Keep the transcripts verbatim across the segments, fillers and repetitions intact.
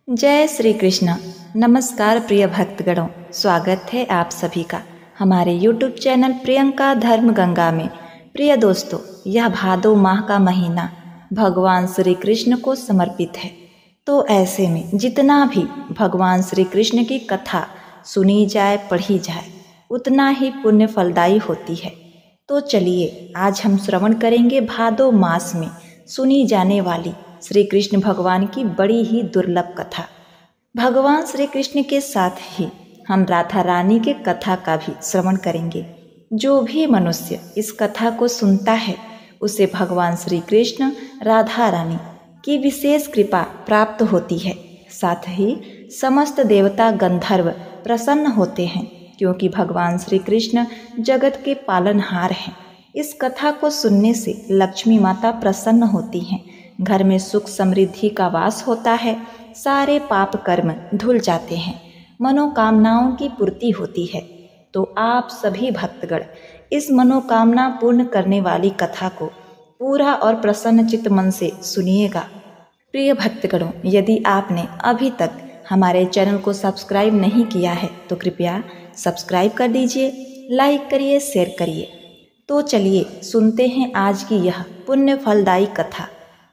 जय श्री कृष्ण। नमस्कार प्रिय भक्तगणों, स्वागत है आप सभी का हमारे यूट्यूब चैनल प्रियंका धर्म गंगा में। प्रिय दोस्तों, यह भादो माह का महीना भगवान श्री कृष्ण को समर्पित है। तो ऐसे में जितना भी भगवान श्री कृष्ण की कथा सुनी जाए, पढ़ी जाए, उतना ही पुण्य फलदायी होती है। तो चलिए आज हम श्रवण करेंगे भादो मास में सुनी जाने वाली श्री कृष्ण भगवान की बड़ी ही दुर्लभ कथा। भगवान श्री कृष्ण के साथ ही हम राधा रानी के कथा का भी श्रवण करेंगे। जो भी मनुष्य इस कथा को सुनता है उसे भगवान श्री कृष्ण, राधा रानी की विशेष कृपा प्राप्त होती है। साथ ही समस्त देवता गंधर्व प्रसन्न होते हैं, क्योंकि भगवान श्री कृष्ण जगत के पालनहार हैं। इस कथा को सुनने से लक्ष्मी माता प्रसन्न होती हैं, घर में सुख समृद्धि का वास होता है, सारे पाप कर्म धुल जाते हैं, मनोकामनाओं की पूर्ति होती है। तो आप सभी भक्तगण इस मनोकामना पूर्ण करने वाली कथा को पूरा और प्रसन्न चित्त मन से सुनिएगा। प्रिय भक्तगणों, यदि आपने अभी तक हमारे चैनल को सब्सक्राइब नहीं किया है तो कृपया सब्सक्राइब कर दीजिए, लाइक करिए, शेयर करिए। तो चलिए सुनते हैं आज की यह पुण्य फलदायी कथा।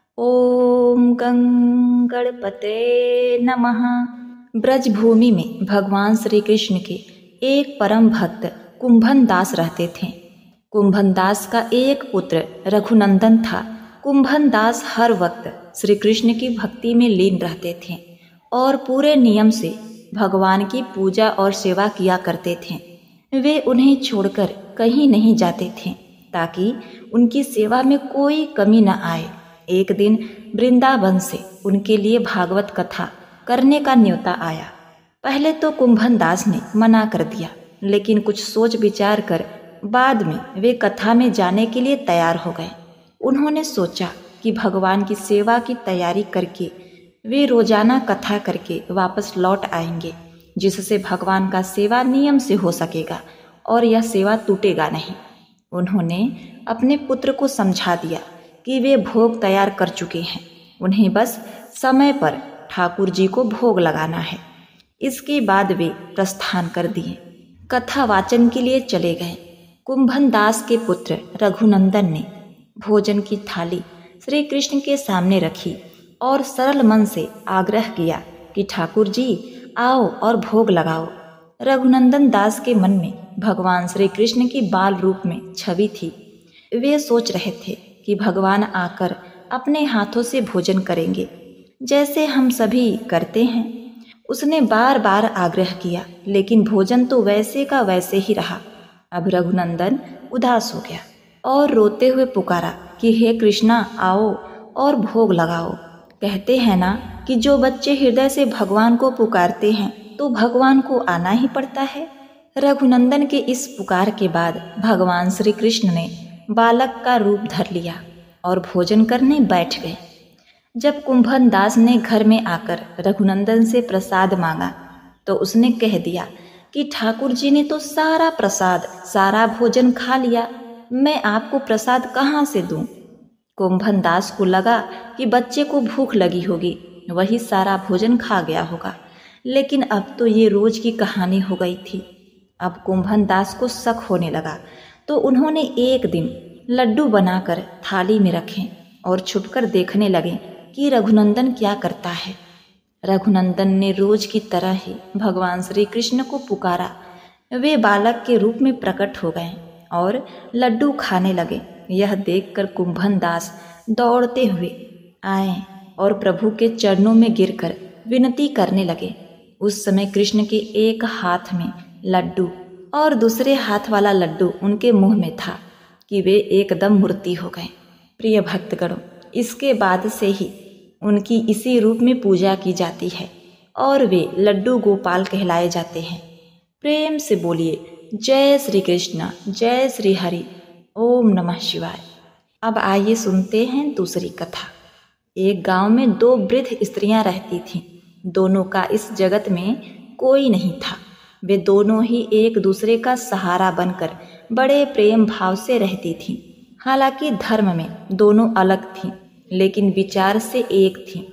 ओम गंगणपते नमः। ब्रजभूमि में भगवान श्री कृष्ण के एक परम भक्त कुंभन दास रहते थे। कुंभन दास का एक पुत्र रघुनंदन था। कुंभन दास हर वक्त श्री कृष्ण की भक्ति में लीन रहते थे और पूरे नियम से भगवान की पूजा और सेवा किया करते थे। वे उन्हें छोड़कर कहीं नहीं जाते थे ताकि उनकी सेवा में कोई कमी न आए। एक दिन वृंदावन से उनके लिए भागवत कथा करने का न्योता आया। पहले तो कुंभन दास ने मना कर दिया, लेकिन कुछ सोच विचार कर बाद में वे कथा में जाने के लिए तैयार हो गए। उन्होंने सोचा कि भगवान की सेवा की तैयारी करके वे रोजाना कथा करके वापस लौट आएंगे, जिससे भगवान का सेवा नियम से हो सकेगा और यह सेवा टूटेगा नहीं। उन्होंने अपने पुत्र को समझा दिया कि वे भोग तैयार कर चुके हैं, उन्हें बस समय पर ठाकुर जी को भोग लगाना है। इसके बाद वे प्रस्थान कर दिए, कथा वाचन के लिए चले गए। कुंभन दास के पुत्र रघुनंदन ने भोजन की थाली श्री कृष्ण के सामने रखी और सरल मन से आग्रह किया कि ठाकुर जी आओ और भोग लगाओ। रघुनंदन दास के मन में भगवान श्री कृष्ण की बाल रूप में छवि थी। वे सोच रहे थे कि भगवान आकर अपने हाथों से भोजन करेंगे, जैसे हम सभी करते हैं। उसने बार बार आग्रह किया, लेकिन भोजन तो वैसे का वैसे ही रहा। अब रघुनंदन उदास हो गया और रोते हुए पुकारा कि हे कृष्णा, आओ और भोग लगाओ। कहते हैं ना कि जो बच्चे हृदय से भगवान को पुकारते हैं तो भगवान को आना ही पड़ता है। रघुनंदन के इस पुकार के बाद भगवान श्री कृष्ण ने बालक का रूप धर लिया और भोजन करने बैठ गए। जब कुंभन दास ने घर में आकर रघुनंदन से प्रसाद मांगा तो उसने कह दिया कि ठाकुर जी ने तो सारा प्रसाद, सारा भोजन खा लिया, मैं आपको प्रसाद कहाँ से दूं? कुंभन दास को लगा कि बच्चे को भूख लगी होगी, वही सारा भोजन खा गया होगा, लेकिन अब तो ये रोज की कहानी हो गई थी। अब कुंभन दास को शक होने लगा, तो उन्होंने एक दिन लड्डू बनाकर थाली में रखे और छुपकर देखने लगे कि रघुनंदन क्या करता है। रघुनंदन ने रोज की तरह ही भगवान श्री कृष्ण को पुकारा। वे बालक के रूप में प्रकट हो गए और लड्डू खाने लगे। यह देखकर कुंभन दास दौड़ते हुए आए और प्रभु के चरणों में गिरकर विनती करने लगे। उस समय कृष्ण के एक हाथ में लड्डू और दूसरे हाथ वाला लड्डू उनके मुंह में था कि वे एकदम मूर्ति हो गए। प्रिय भक्तगणों, इसके बाद से ही उनकी इसी रूप में पूजा की जाती है और वे लड्डू गोपाल कहलाए जाते हैं। प्रेम से बोलिए जय श्री कृष्ण, जय श्री हरि, ओम नमः शिवाय। अब आइए सुनते हैं दूसरी कथा। एक गांव में दो वृद्ध स्त्रियां रहती थीं। दोनों का इस जगत में कोई नहीं था। वे दोनों ही एक दूसरे का सहारा बनकर बड़े प्रेम भाव से रहती थीं। हालांकि धर्म में दोनों अलग थीं, लेकिन विचार से एक थीं।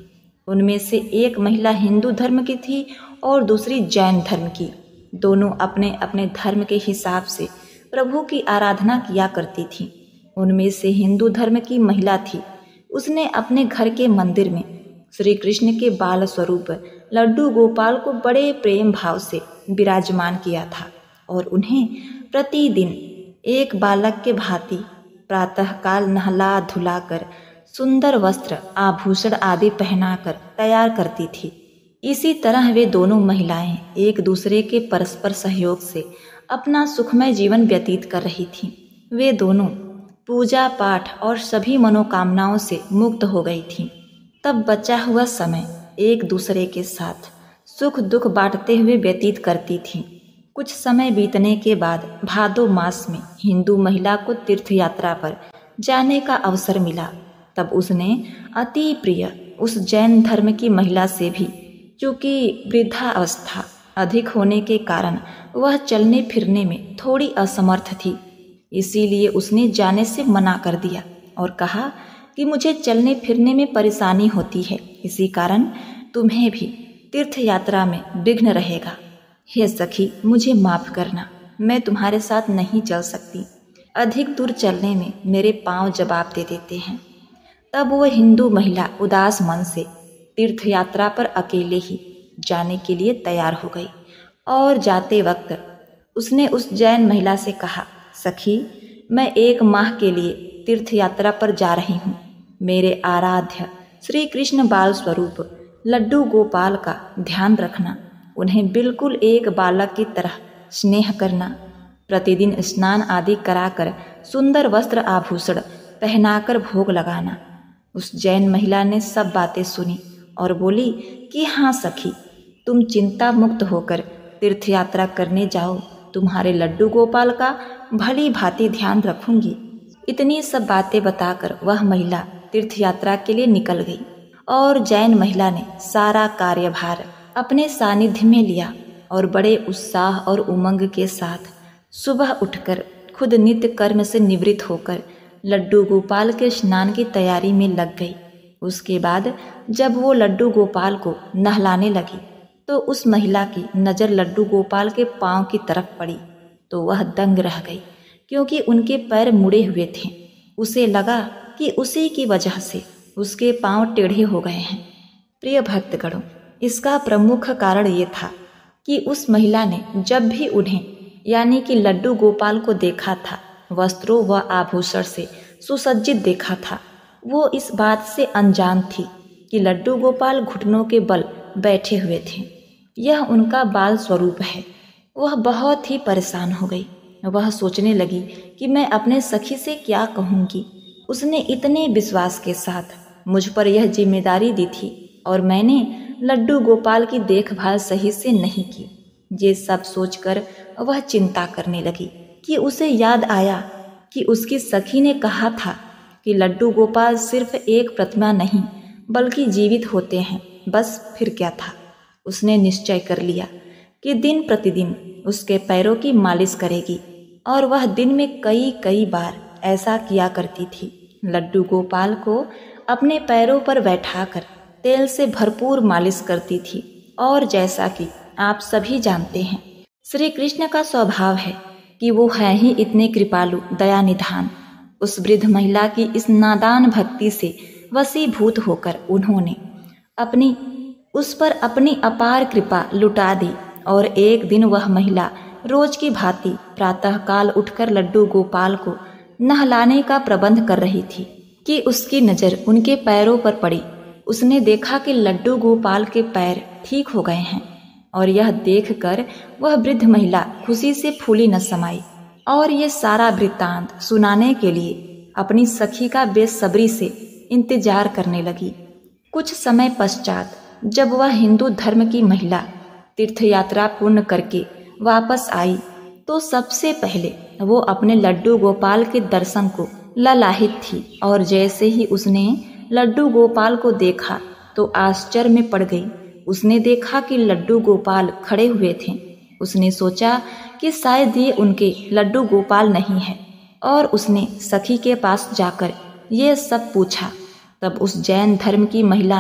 उनमें से एक महिला हिंदू धर्म की थी और दूसरी जैन धर्म की। दोनों अपने अपने धर्म के हिसाब से प्रभु की आराधना किया करती थी। उनमें से हिंदू धर्म की महिला थी, उसने अपने घर के मंदिर में श्री कृष्ण के बाल स्वरूप लड्डू गोपाल को बड़े प्रेम भाव से विराजमान किया था और उन्हें प्रतिदिन एक बालक के भांति प्रातःकाल नहला धुलाकर सुंदर वस्त्र आभूषण आदि पहनाकर तैयार करती थी। इसी तरह वे दोनों महिलाएं एक दूसरे के परस्पर सहयोग से अपना सुखमय जीवन व्यतीत कर रही थीं। वे दोनों पूजा पाठ और सभी मनोकामनाओं से मुक्त हो गई थीं। तब बचा हुआ समय एक दूसरे के साथ सुख दुख बांटते हुए व्यतीत करती थीं। कुछ समय बीतने के बाद भादो मास में हिंदू महिला को तीर्थ यात्रा पर जाने का अवसर मिला। तब उसने अति प्रिय उस जैन धर्म की महिला से भी, चूँकि वृद्धावस्था अधिक होने के कारण वह चलने फिरने में थोड़ी असमर्थ थी, इसीलिए उसने जाने से मना कर दिया और कहा कि मुझे चलने फिरने में परेशानी होती है, इसी कारण तुम्हें भी तीर्थ यात्रा में विघ्न रहेगा। हे सखी, मुझे माफ़ करना, मैं तुम्हारे साथ नहीं चल सकती। अधिक दूर चलने में मेरे पांव जवाब दे देते हैं। तब वह हिंदू महिला उदास मन से तीर्थ यात्रा पर अकेले ही जाने के लिए तैयार हो गई और जाते वक्त उसने उस जैन महिला से कहा, सखी, मैं एक माह के लिए तीर्थ यात्रा पर जा रही हूँ। मेरे आराध्य श्री कृष्ण बाल स्वरूप लड्डू गोपाल का ध्यान रखना, उन्हें बिल्कुल एक बालक की तरह स्नेह करना, प्रतिदिन स्नान आदि कराकर सुंदर वस्त्र आभूषण पहनाकर भोग लगाना। उस जैन महिला ने सब बातें सुनी और बोली कि हाँ सखी, तुम चिंता मुक्त होकर तीर्थ यात्रा करने जाओ, तुम्हारे लड्डू गोपाल का भली भांति ध्यान रखूंगी। इतनी सब बातें बताकर वह महिला तीर्थ यात्रा के लिए निकल गई और जैन महिला ने सारा कार्यभार अपने सानिध्य में लिया और बड़े उत्साह और उमंग के साथ सुबह उठकर खुद नित्य कर्म से निवृत्त होकर लड्डू गोपाल के स्नान की तैयारी में लग गई। उसके बाद जब वो लड्डू गोपाल को नहलाने लगी तो उस महिला की नज़र लड्डू गोपाल के पांव की तरफ पड़ी तो वह दंग रह गई, क्योंकि उनके पैर मुड़े हुए थे। उसे लगा कि उसी की वजह से उसके पांव टेढ़े हो गए हैं। प्रिय भक्तगणों, इसका प्रमुख कारण ये था कि उस महिला ने जब भी उन्हें यानी कि लड्डू गोपाल को देखा था, वस्त्रों व आभूषण से सुसज्जित देखा था, वो इस बात से अनजान थी कि लड्डू गोपाल घुटनों के बल बैठे हुए थे। यह उनका बाल स्वरूप है। वह बहुत ही परेशान हो गई। वह सोचने लगी कि मैं अपने सखी से क्या कहूँगी। उसने इतने विश्वास के साथ मुझ पर यह जिम्मेदारी दी थी और मैंने लड्डू गोपाल की देखभाल सही से नहीं की। ये सब सोचकर वह चिंता करने लगी कि उसे याद आया कि उसकी सखी ने कहा था कि लड्डू गोपाल सिर्फ एक प्रतिमा नहीं बल्कि जीवित होते हैं। बस फिर क्या था। उसने निश्चय कर लिया कि दिन प्रतिदिन उसके पैरों की मालिश करेगी और वह दिन में कई कई बार ऐसा किया करती थी। लड्डू गोपाल को अपने पैरों पर बैठाकर तेल से भरपूर मालिश करती थी और जैसा कि आप सभी जानते हैं, श्री कृष्ण का स्वभाव है कि वो है ही इतने कृपालु दया निधान। उस वृद्ध महिला की इस नादान भक्ति से वशीभूत होकर उन्होंने अपनी उस पर अपनी अपार कृपा लुटा दी और एक दिन वह महिला रोज की भांति प्रातःकाल उठकर लड्डू गोपाल को नहलाने का प्रबंध कर रही थी कि उसकी नज़र उनके पैरों पर पड़ी। उसने देखा कि लड्डू गोपाल के पैर ठीक हो गए हैं और यह देखकर वह वृद्ध महिला खुशी से फूली न समाई और ये सारा वृत्तांत सुनाने के लिए अपनी सखी का बेसब्री से इंतजार करने लगी। कुछ समय पश्चात जब वह हिंदू धर्म की महिला तीर्थ यात्रा पूर्ण करके वापस आई तो सबसे पहले वो अपने लड्डू गोपाल के दर्शन को ललाहित थी और जैसे ही उसने लड्डू गोपाल को देखा तो आश्चर्य में पड़ गई। उसने देखा कि लड्डू गोपाल खड़े हुए थे। उसने सोचा कि शायद ये उनके लड्डू गोपाल नहीं है और उसने सखी के पास जाकर ये सब पूछा। तब उस जैन धर्म की महिला ने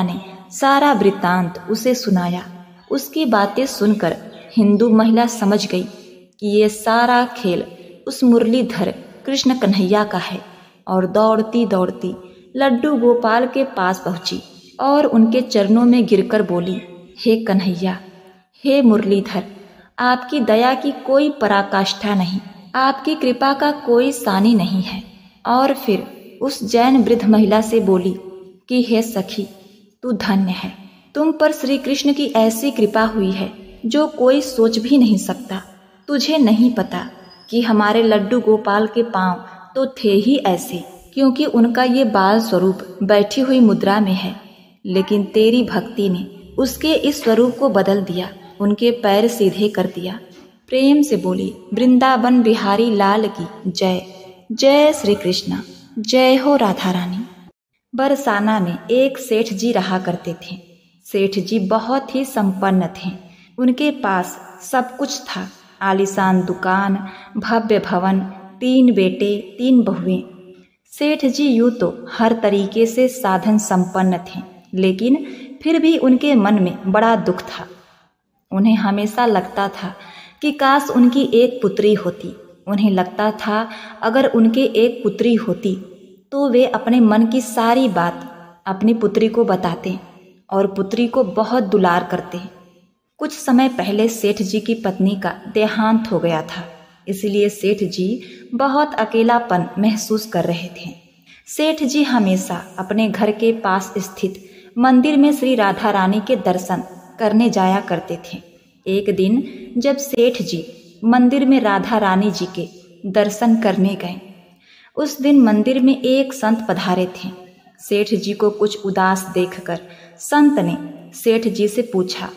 सारा वृत्तांत उसे सुनाया। उसकी बातें सुनकर हिंदू महिला समझ गई कि ये सारा खेल उस मुरलीधर कृष्ण कन्हैया का है, और दौड़ती दौड़ती लड्डू गोपाल के पास पहुंची और उनके चरणों में गिरकर बोली, हे कन्हैया, हे मुरलीधर, आपकी दया की कोई पराकाष्ठा नहीं, आपकी कृपा का कोई सानी नहीं है। और फिर उस जैन वृद्ध महिला से बोली कि हे सखी, तू धन्य है, तुम पर श्री कृष्ण की ऐसी कृपा हुई है जो कोई सोच भी नहीं सकता। तुझे नहीं पता कि हमारे लड्डू गोपाल के पांव तो थे ही ऐसे, क्योंकि उनका ये बाल स्वरूप बैठी हुई मुद्रा में है, लेकिन तेरी भक्ति ने उसके इस स्वरूप को बदल दिया, उनके पैर सीधे कर दिया। प्रेम से बोली, वृंदावन बिहारी लाल की जय, जय श्री कृष्ण, जय हो राधा रानी। बरसाना में एक सेठ जी रहा करते थे। सेठ जी बहुत ही संपन्न थे। उनके पास सब कुछ था, आलीशान दुकान, भव्य भवन, तीन बेटे, तीन बहुएं। सेठ जी यूं तो हर तरीके से साधन संपन्न थे, लेकिन फिर भी उनके मन में बड़ा दुख था। उन्हें हमेशा लगता था कि काश उनकी एक पुत्री होती। उन्हें लगता था अगर उनके एक पुत्री होती तो वे अपने मन की सारी बात अपनी पुत्री को बताते और पुत्री को बहुत दुलार करते। कुछ समय पहले सेठ जी की पत्नी का देहांत हो गया था, इसलिए सेठ जी बहुत अकेलापन महसूस कर रहे थे। सेठ जी हमेशा अपने घर के पास स्थित मंदिर में श्री राधा रानी के दर्शन करने जाया करते थे। एक दिन जब सेठ जी मंदिर में राधा रानी जी के दर्शन करने गए, उस दिन मंदिर में एक संत पधारे थे। सेठ जी को कुछ उदास देखकर संत ने सेठ जी से पूछा,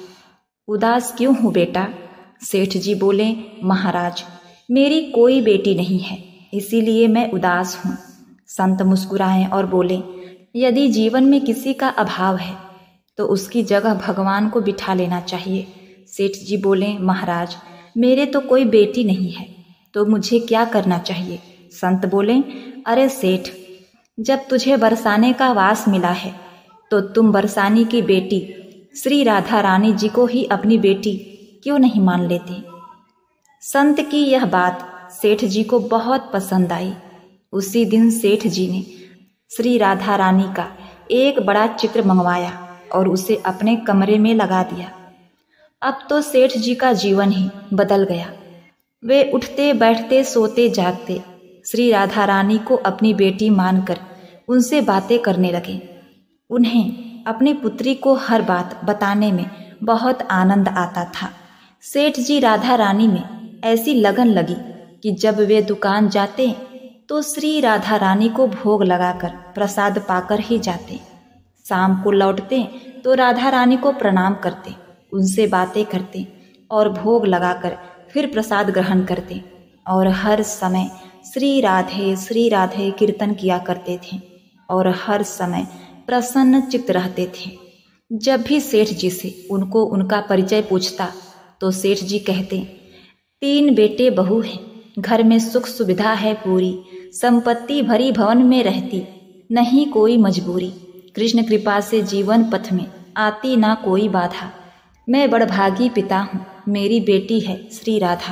उदास क्यों हो बेटा? सेठ जी बोले, महाराज, मेरी कोई बेटी नहीं है, इसीलिए मैं उदास हूँ। संत मुस्कुराए और बोले, यदि जीवन में किसी का अभाव है तो उसकी जगह भगवान को बिठा लेना चाहिए। सेठ जी बोले, महाराज, मेरे तो कोई बेटी नहीं है, तो मुझे क्या करना चाहिए? संत बोले, अरे सेठ, जब तुझे बरसाने का वास मिला है तो तुम बरसानी की बेटी श्री राधा रानी जी को ही अपनी बेटी क्यों नहीं मान लेते? संत की यह बात सेठ जी को बहुत पसंद आई। उसी दिन सेठ जी ने श्री राधा रानी का एक बड़ा चित्र मंगवाया और उसे अपने कमरे में लगा दिया। अब तो सेठ जी का जीवन ही बदल गया। वे उठते बैठते सोते जागते श्री राधा रानी को अपनी बेटी मानकर उनसे बातें करने लगे। उन्हें अपनी पुत्री को हर बात बताने में बहुत आनंद आता था। सेठ जी राधा रानी में ऐसी लगन लगी कि जब वे दुकान जाते तो श्री राधा रानी को भोग लगाकर प्रसाद पाकर ही जाते। शाम को लौटते तो राधा रानी को प्रणाम करते, उनसे बातें करते और भोग लगाकर फिर प्रसाद ग्रहण करते और हर समय श्री राधे श्री राधे कीर्तन किया करते थे और हर समय प्रसन्न चित्त रहते थे। जब भी सेठ जी से उनको उनका परिचय पूछता तो सेठ जी कहते, तीन बेटे बहू हैं, घर में सुख सुविधा है पूरी, संपत्ति भरी भवन में रहती, नहीं कोई मजबूरी, कृष्ण कृपा से जीवन पथ में आती ना कोई बाधा, मैं बड़भागी पिता हूँ, मेरी बेटी है श्री राधा।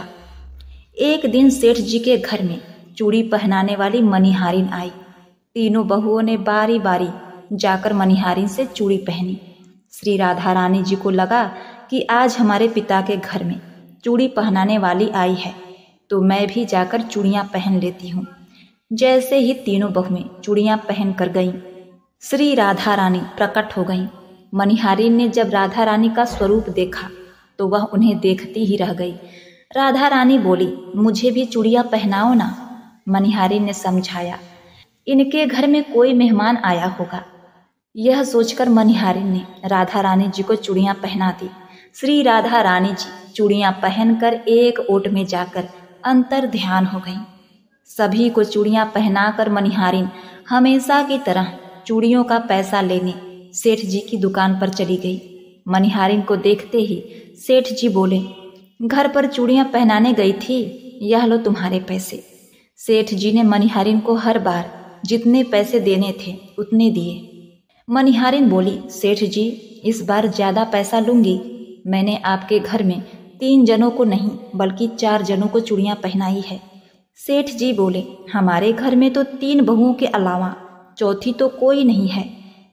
एक दिन सेठ जी के घर में चूड़ी पहनाने वाली मनिहारिन आई। तीनों बहुओं ने बारी बारी जाकर मनिहारिन से चूड़ी पहनी। श्री राधा रानी जी को लगा कि आज हमारे पिता के घर में चूड़ी पहनाने वाली आई है, तो मैं भी जाकर चूड़ियाँ पहन लेती हूँ। जैसे ही तीनों बहुएं चूड़ियाँ पहन कर गईं, श्री राधा रानी प्रकट हो गईं। मनिहारिन ने जब राधा रानी का स्वरूप देखा तो वह उन्हें देखती ही रह गई। राधा रानी बोली, मुझे भी चूड़ियाँ पहनाओ ना। मनिहारिन ने समझाया, इनके घर में कोई मेहमान आया होगा। यह सोचकर मनिहारिन ने राधा रानी जी को चूड़ियाँ पहना दी। श्री राधा रानी जी चूड़ियाँ पहनकर एक ओट में जाकर अंतर ध्यान हो गईं। सभी को चूड़ियाँ पहनाकर मनिहारिन हमेशा की तरह चूड़ियों का पैसा लेने सेठ जी की दुकान पर चली गई। मनिहारिन को देखते ही सेठ जी बोले, घर पर चूड़ियाँ पहनाने गई थी, यह लो तुम्हारे पैसे। सेठ जी ने मनिहारिन को हर बार जितने पैसे देने थे उतने दिए। मनिहारिन बोली, सेठ जी इस बार ज्यादा पैसा लूंगी। मैंने आपके घर में तीन जनों को नहीं बल्कि चार जनों को चूड़ियां पहनाई है। सेठ जी बोले, हमारे घर में तो तीन बहुओं के अलावा चौथी तो कोई नहीं है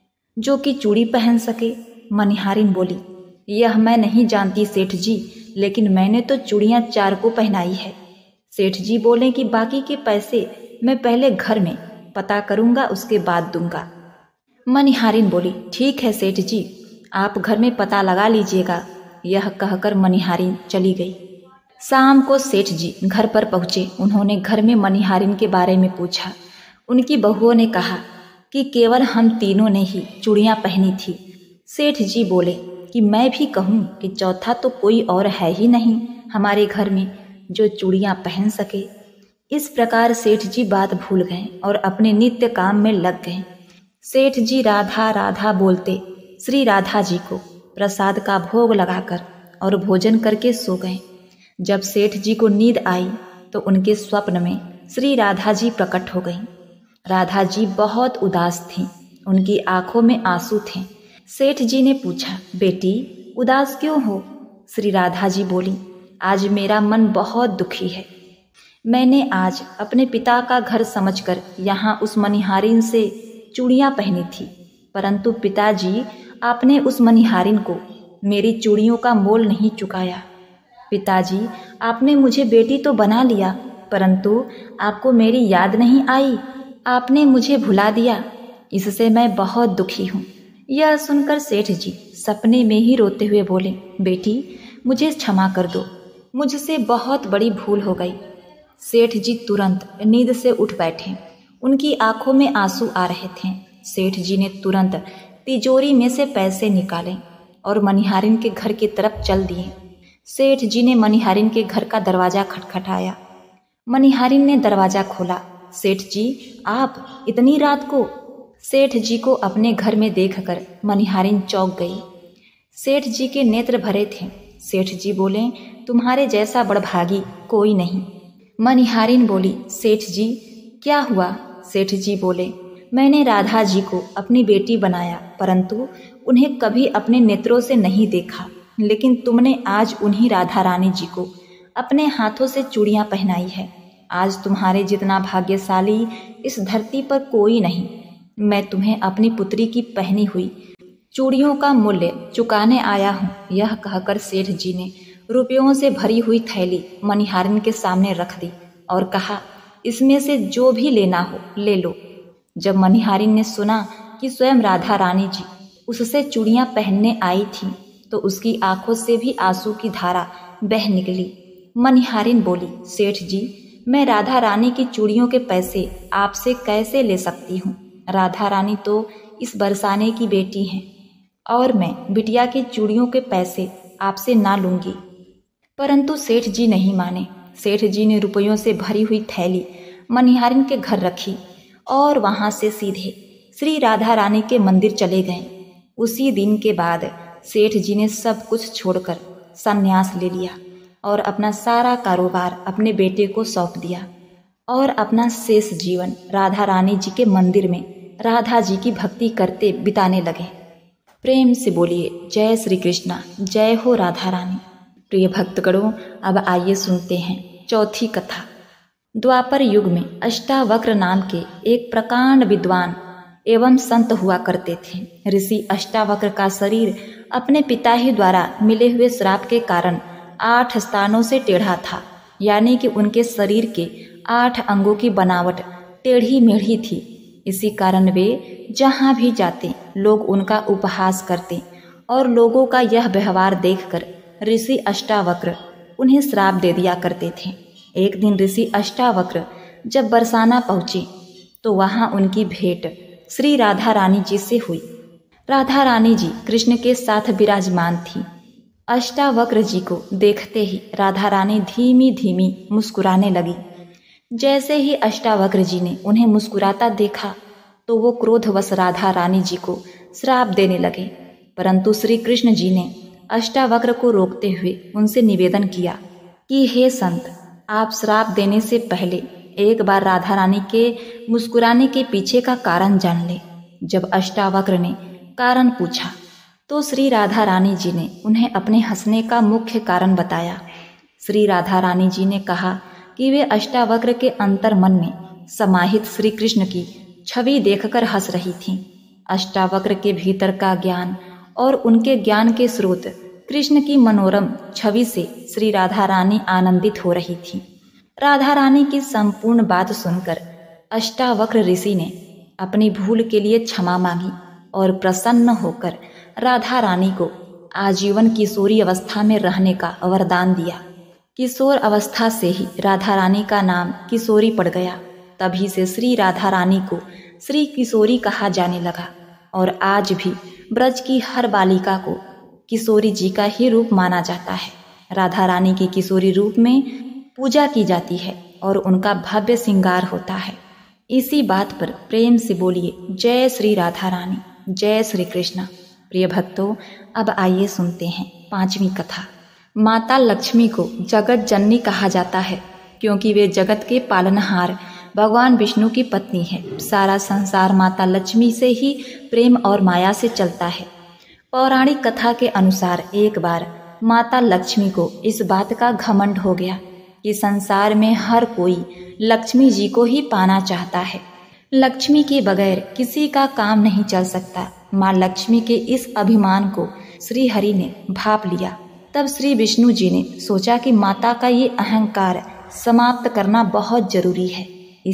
जो कि चूड़ी पहन सके। मनिहारिन बोली, यह मैं नहीं जानती सेठ जी, लेकिन मैंने तो चूड़ियां चार को पहनाई है। सेठ जी बोले कि बाकी के पैसे मैं पहले घर में पता करूंगा, उसके बाद दूंगा। मनिहारिन बोली, ठीक है सेठ जी, आप घर में पता लगा लीजिएगा। यह कहकर मनिहारिन चली गई। शाम को सेठ जी घर पर पहुंचे। उन्होंने घर में मनिहारिन के बारे में पूछा। उनकी बहुओं ने कहा कि केवल हम तीनों ने ही चूड़ियां पहनी थी। सेठ जी बोले कि मैं भी कहूँ कि चौथा तो कोई और है ही नहीं हमारे घर में जो चूड़ियां पहन सके। इस प्रकार सेठ जी बात भूल गए और अपने नित्य काम में लग गए। सेठ जी राधा राधा बोलते श्री राधा जी को प्रसाद का भोग लगाकर और भोजन करके सो गए। जब सेठ जी को नींद आई तो उनके स्वप्न में श्री राधा जी प्रकट हो गईं। राधा जी बहुत उदास थीं, उनकी आंखों में आंसू थे। सेठ जी ने पूछा, बेटी उदास क्यों हो? श्री राधा जी बोली, आज मेरा मन बहुत दुखी है। मैंने आज अपने पिता का घर समझकर यहाँ उस मनिहारिन से चूड़ियाँ पहनी थी, परंतु पिताजी आपने उस मनिहारिन को मेरी चूड़ियों का मोल नहीं चुकाया। पिताजी आपने मुझे बेटी तो बना लिया, परंतु आपको मेरी याद नहीं आई, आपने मुझे भुला दिया। इससे मैं बहुत दुखी हूँ। यह सुनकर सेठ जी सपने में ही रोते हुए बोले, बेटी मुझे क्षमा कर दो, मुझसे बहुत बड़ी भूल हो गई। सेठ जी तुरंत नींद से उठ बैठे। उनकी आंखों में आंसू आ रहे थे। सेठ जी ने तुरंत तिजोरी में से पैसे निकाले और मनिहारिन के घर की तरफ चल दिए। सेठ जी ने मनिहारिन के घर का दरवाजा खटखटाया। मनिहारिन ने दरवाजा खोला। सेठ जी आप इतनी रात को? सेठ जी को अपने घर में देखकर मनिहारिन चौंक गई। सेठ जी के नेत्र भरे थे। सेठ जी बोले, तुम्हारे जैसा बड़भागी कोई नहीं। मनिहारिन बोली, सेठ जी क्या हुआ? सेठ जी बोले, मैंने राधा जी को अपनी बेटी बनाया, परंतु उन्हें कभी अपने नेत्रों से नहीं देखा, लेकिन तुमने आज उन्हीं राधा रानी जी को अपने हाथों से चूड़ियां पहनाई है। आज तुम्हारे जितना भाग्यशाली इस धरती पर कोई नहीं। मैं तुम्हें अपनी पुत्री की पहनी हुई चूड़ियों का मूल्य चुकाने आया हूँ। यह कहकर सेठ जी ने रुपयों से भरी हुई थैली मनिहारिन के सामने रख दी और कहा, इसमें से जो भी लेना हो ले लो। जब मनिहारिन ने सुना कि स्वयं राधा रानी जी उससे चूड़ियां पहनने आई थी तो उसकी आंखों से भी आंसू की धारा बह निकली। मनिहारिन बोली, सेठ जी मैं राधा रानी की चूड़ियों के पैसे आपसे कैसे ले सकती हूँ? राधा रानी तो इस बरसाने की बेटी हैं और मैं बिटिया की चूड़ियों के पैसे आपसे ना लूंगी। परंतु सेठ जी नहीं माने। सेठ जी ने रुपयों से भरी हुई थैली मनिहारिन के घर रखी और वहां से सीधे श्री राधा रानी के मंदिर चले गए। उसी दिन के बाद सेठ जी ने सब कुछ छोड़कर संन्यास ले लिया और अपना सारा कारोबार अपने बेटे को सौंप दिया और अपना शेष जीवन राधा रानी जी के मंदिर में राधा जी की भक्ति करते बिताने लगे। प्रेम से बोलिए जय श्री कृष्णा, जय हो राधा रानी। प्रिय भक्तगणों, अब आइए सुनते हैं चौथी कथा। द्वापर युग में अष्टावक्र नाम के एक प्रकांड विद्वान एवं संत हुआ करते थे। ऋषि अष्टावक्र का शरीर अपने पिता ही द्वारा मिले हुए श्राप के कारण आठ स्थानों से टेढ़ा था, यानी कि उनके शरीर के आठ अंगों की बनावट टेढ़ी मेढ़ी थी। इसी कारण वे जहाँ भी जाते लोग उनका उपहास करते और लोगों का यह व्यवहार देखकर ऋषि अष्टावक्र उन्हें श्राप दे दिया करते थे। एक दिन ऋषि अष्टावक्र जब बरसाना पहुँचे तो वहाँ उनकी भेंट श्री राधा रानी जी से हुई। राधा रानी जी कृष्ण के साथ विराजमान थी। अष्टावक्र जी को देखते ही राधा रानी धीमी धीमी मुस्कुराने लगी। जैसे ही अष्टावक्र जी ने उन्हें मुस्कुराता देखा तो वो क्रोधवश राधा रानी जी को श्राप देने लगे, परंतु श्री कृष्ण जी ने अष्टावक्र को रोकते हुए उनसे निवेदन किया कि हे संत, आप श्राप देने से पहले एक बार राधा रानी के मुस्कुराने के पीछे का कारण जान ले। जब अष्टावक्र ने कारण पूछा तो श्री राधा रानी जी ने उन्हें अपने हंसने का मुख्य कारण बताया। श्री राधा रानी जी ने कहा कि वे अष्टावक्र के अंतर मन में समाहित श्री कृष्ण की छवि देखकर हंस रही थीं। अष्टावक्र के भीतर का ज्ञान और उनके ज्ञान के स्रोत कृष्ण की मनोरम छवि से श्री राधा रानी आनंदित हो रही थी। राधा रानी की संपूर्ण बात सुनकर अष्टावक्र ऋषि ने अपनी भूल के लिए क्षमा मांगी और प्रसन्न होकर राधा रानी को आजीवन किशोरी अवस्था में रहने का वरदान दिया। किशोर अवस्था से ही राधा रानी का नाम किशोरी पड़ गया। तभी से श्री राधा रानी को श्री किशोरी कहा जाने लगा और आज भी ब्रज की हर बालिका को किशोरी जी का ही रूप माना जाता है। राधा रानी की किशोरी रूप में पूजा की जाती है और उनका भव्य श्रृंगार होता है। इसी बात पर प्रेम से बोलिए जय श्री राधा रानी, जय श्री कृष्ण। प्रिय भक्तों, अब आइए सुनते हैं पांचवी कथा। माता लक्ष्मी को जगत जननी कहा जाता है क्योंकि वे जगत के पालनहार भगवान विष्णु की पत्नी है। सारा संसार माता लक्ष्मी से ही प्रेम और माया से चलता है। पौराणिक कथा के अनुसार एक बार माता लक्ष्मी को इस बात का घमंड हो गया कि संसार में हर कोई लक्ष्मी जी को ही पाना चाहता है। लक्ष्मी के बगैर किसी का काम नहीं चल सकता। माँ लक्ष्मी के इस अभिमान को श्री हरि ने भाप लिया। तब श्री विष्णु जी ने सोचा कि माता का ये अहंकार समाप्त करना बहुत जरूरी है।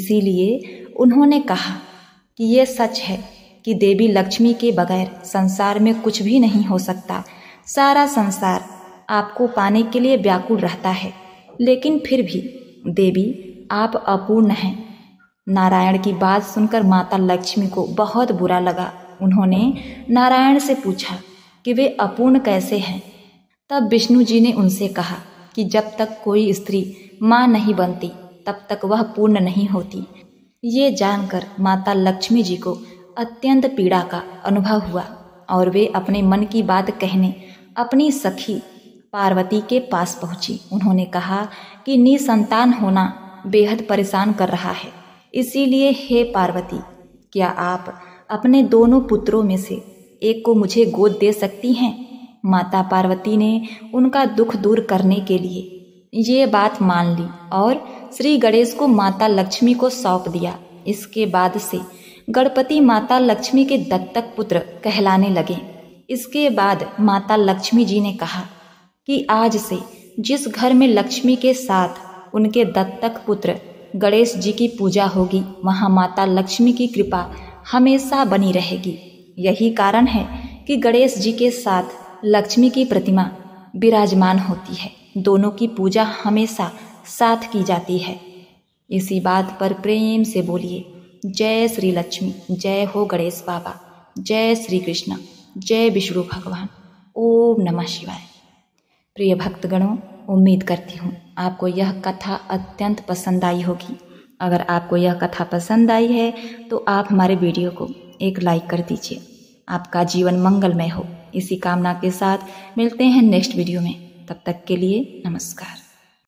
इसीलिए उन्होंने कहा कि ये सच है कि देवी लक्ष्मी के बगैर संसार में कुछ भी नहीं हो सकता। सारा संसार आपको पाने के लिए व्याकुल रहता है, लेकिन फिर भी देवी आप अपूर्ण हैं। नारायण की बात सुनकर माता लक्ष्मी को बहुत बुरा लगा। उन्होंने नारायण से पूछा कि वे अपूर्ण कैसे हैं। तब विष्णु जी ने उनसे कहा कि जब तक कोई स्त्री माँ नहीं बनती तब तक वह पूर्ण नहीं होती। ये जानकर माता लक्ष्मी जी को अत्यंत पीड़ा का अनुभव हुआ और वे अपने मन की बात कहने अपनी सखी पार्वती के पास पहुंची। उन्होंने कहा कि निसंतान होना बेहद परेशान कर रहा है, इसीलिए हे पार्वती, क्या आप अपने दोनों पुत्रों में से एक को मुझे गोद दे सकती हैं। माता पार्वती ने उनका दुख दूर करने के लिए ये बात मान ली और श्री गणेश को माता लक्ष्मी को सौंप दिया। इसके बाद से गणपति माता लक्ष्मी के दत्तक पुत्र कहलाने लगे। इसके बाद माता लक्ष्मी जी ने कहा कि आज से जिस घर में लक्ष्मी के साथ उनके दत्तक पुत्र गणेश जी की पूजा होगी, वहाँ माता लक्ष्मी की कृपा हमेशा बनी रहेगी। यही कारण है कि गणेश जी के साथ लक्ष्मी की प्रतिमा विराजमान होती है। दोनों की पूजा हमेशा साथ की जाती है। इसी बात पर प्रेम से बोलिए जय श्री लक्ष्मी, जय हो गणेश बाबा, जय श्री कृष्ण, जय विष्णु भगवान। ओम नमः शिवाय। प्रिय भक्तगणों, उम्मीद करती हूँ आपको यह कथा अत्यंत पसंद आई होगी। अगर आपको यह कथा पसंद आई है तो आप हमारे वीडियो को एक लाइक कर दीजिए। आपका जीवन मंगलमय हो, इसी कामना के साथ मिलते हैं नेक्स्ट वीडियो में। तब तक के लिए नमस्कार।